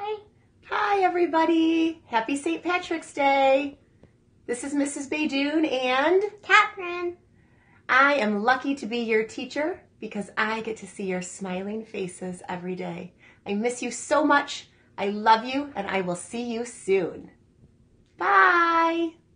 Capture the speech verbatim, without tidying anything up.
Hi. Hi, everybody. Happy Saint Patrick's Day. This is Missus Baydoun and Catherine. I am lucky to be your teacher because I get to see your smiling faces every day. I miss you so much. I love you and I will see you soon. Bye.